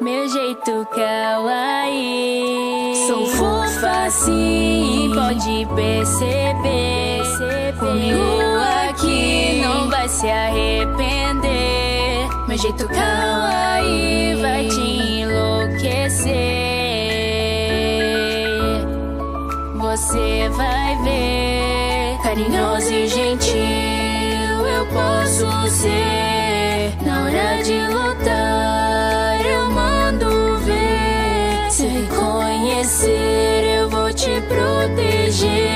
meu jeito kawaii. Sou fofa assim, pode perceber. Comigo aqui não vai se arrepender. Meu jeito kawaii vai te enlouquecer. Você vai ver, carinhoso e gentil eu posso ser. Na hora de lutar eu mando ver. Se reconhecer eu vou te proteger.